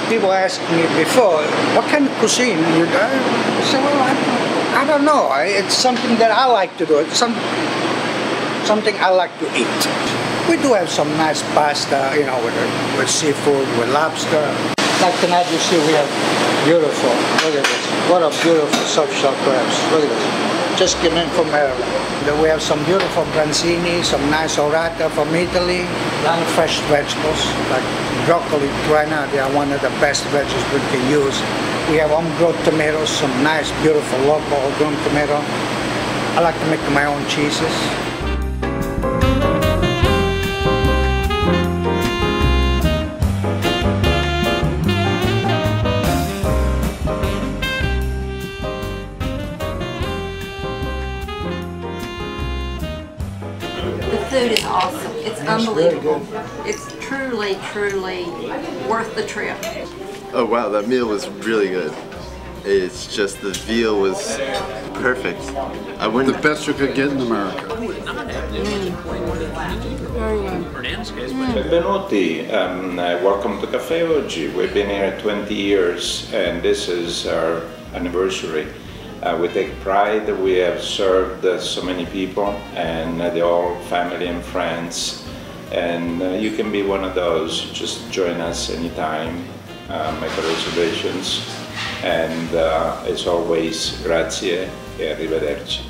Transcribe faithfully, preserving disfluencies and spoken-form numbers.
people ask me before, what kind of cuisine you do? I say, well, I, I don't know. It's something that I like to do. It's some, something I like to eat. We do have some nice pasta, you know, with, with seafood, with lobster. Like tonight, you see we have beautiful, look at this. What a beautiful soft shell crabs. Look at this. Just came in from Ireland. Then we have some beautiful branzini, some nice orata from Italy, young fresh vegetables like broccoli, tuena. They are one of the best veggies we can use. We have homegrown tomatoes, some nice, beautiful local homegrown tomato. I like to make my own cheeses. The food is awesome. It's unbelievable. It's truly, truly worth the trip. Oh wow, that meal was really good. It's just the veal was perfect. I wouldn't. The best you could get in America. Mm. Very well. Mm. Benvenuti. Um, uh, welcome to Cafe Oggi. We've been here twenty years and this is our anniversary. Uh, we take pride that we have served uh, so many people and uh, they're all family and friends. And uh, you can be one of those. Just join us anytime, uh, make reservations. And uh, as always, grazie e arrivederci.